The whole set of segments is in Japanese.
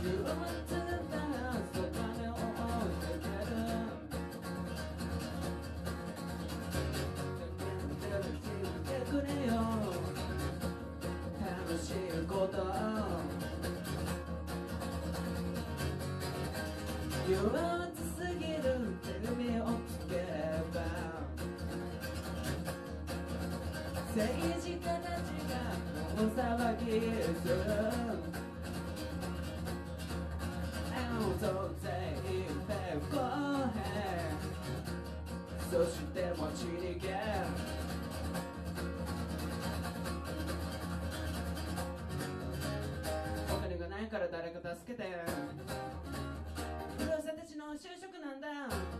憂鬱だったそばで追いかける言ってくれよ楽しいこと憂鬱すぎるテレビをつければ政治家たちが大騒ぎする増税一平不公平そして持ち逃げお金がないから誰か助けて不動産たちの就職なんだ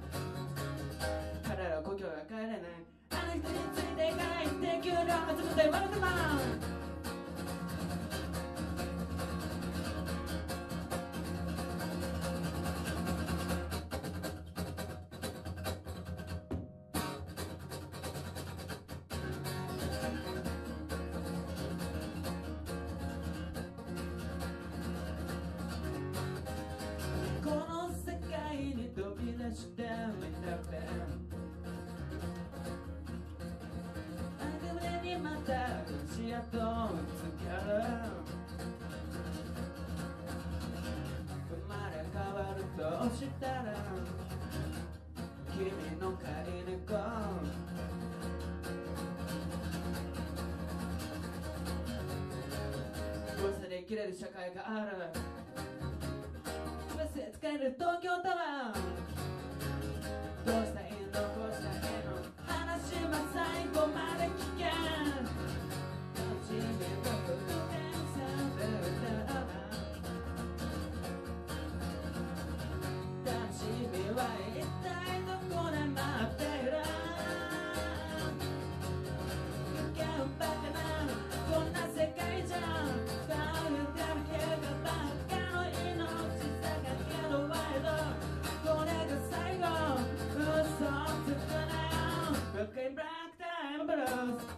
彼らは故郷へ帰れないあの人についていかないって給料がつぶって言われてまう飛び出してみたべ胸にまた足跡をつける生まれ変わるとしたら君の飼い猫噂で生きれる社会がある使える東京タワーどうしたらいいのどうしたらいいの話は最後まで聞け楽しみは復元されるな楽しみは一体どこで待っている危険バカなこんな世界じゃ倒れてるけがバカの命これが最後嘘をつくなよ Broken Black Time Blues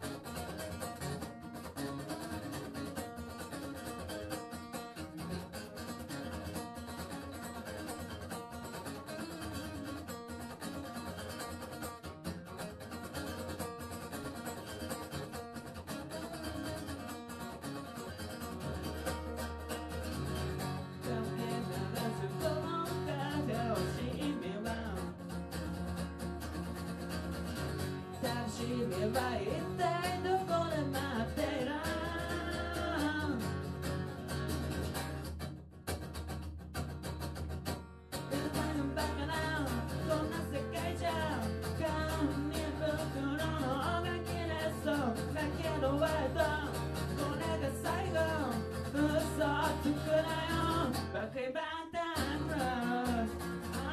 楽しみは一体どこで待っているバカなこんな世界じゃ紙袋の方が綺麗そうだけど割とこれが最後嘘をつくなよバカバカタイムロス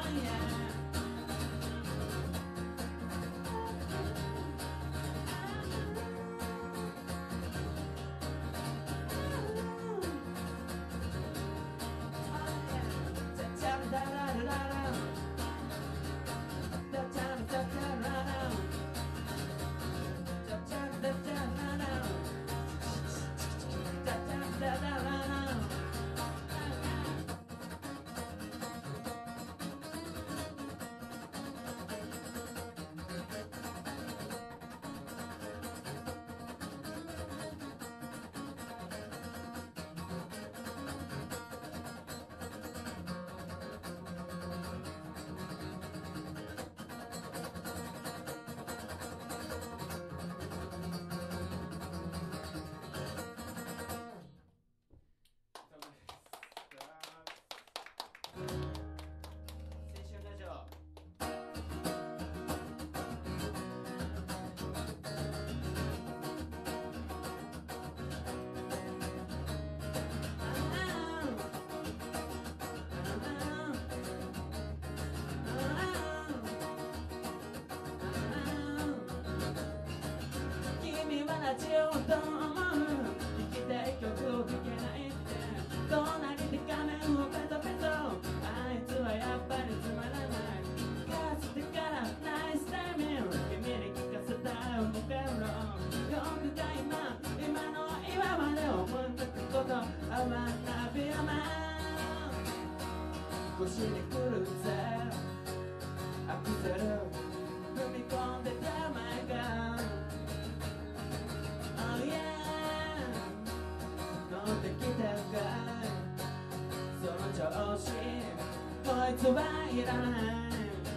ラジオと思う聞きたい曲を聴けないって隣で画面をペトペトあいつはやっぱりつまらないかつてからナイスタイミング君に聞かせたいボケロ僕が今の今まで思い出すこと合わなびやましに来るぜアクセル踏み込んでたまえが Oh yeah 乗ってきたかいその調子こいつはいらない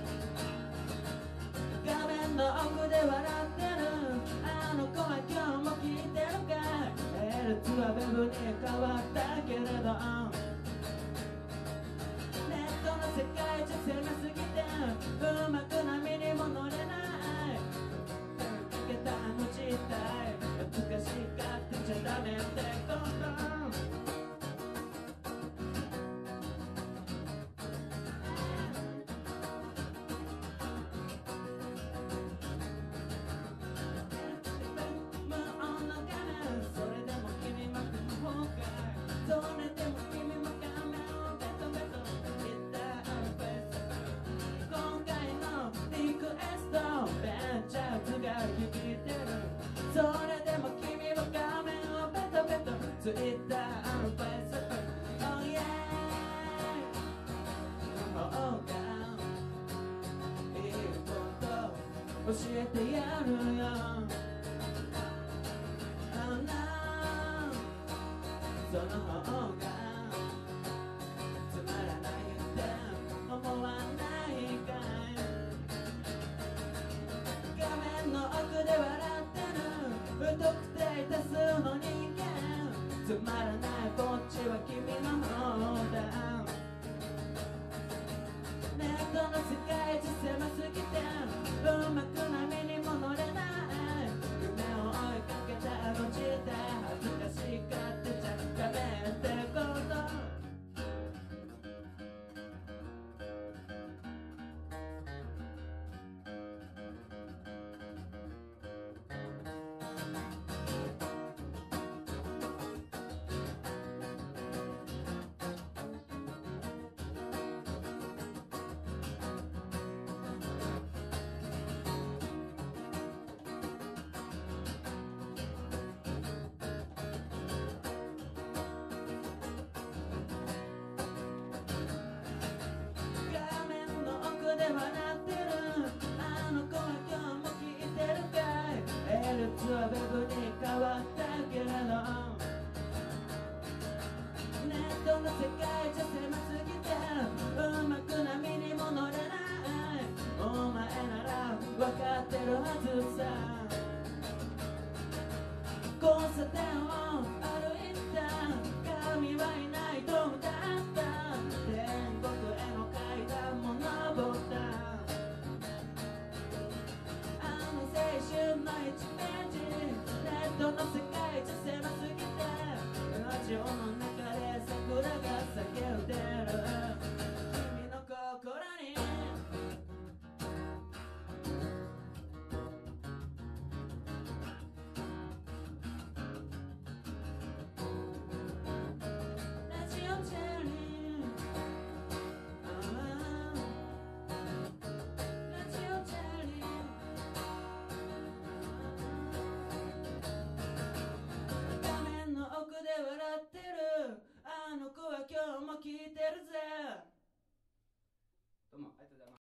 画面の奥で笑ってるあの子は今日も聞いてるかい L2 はウェブに変わったけれどネットの世界じゃ狭すぎてうまく波にも乗れないかけたあの実態懐かしがってちゃダメってことそれでも君は画面をベトベトついたあのフェイス Oh yeah の方がいいこと教えてやるよ Oh no その方がつまらないって思わないかい画面の奥で笑不特定多数の人間つまらないこっちは君の方だネットの世界じゃ狭すぎてうまく波にも乗れない夢を追いかけたあの時代恥ずかしがってちゃダメってことで笑ってるあの子は今日も聞いてるかい L2 はウェブに変わったけれどネットの世界じゃ狭すぎてうまく波にも乗れないお前なら分かってるはずさ交差点を歩いた神はいないと歌った天国への階段も登ったあの青春の1ページネットの世界じゃ狭すぎてラジオの中で桜が叫んでる君の心に笑ってるあの子は今日も聞いてるぜどうもありがとうございます